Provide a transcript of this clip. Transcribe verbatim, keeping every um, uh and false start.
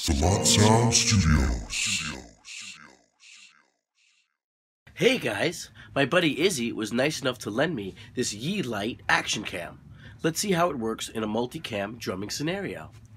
Salat Sound Studios. Hey guys, my buddy Izzy was nice enough to lend me this Yi Lite action cam. Let's see how it works in a multicam drumming scenario.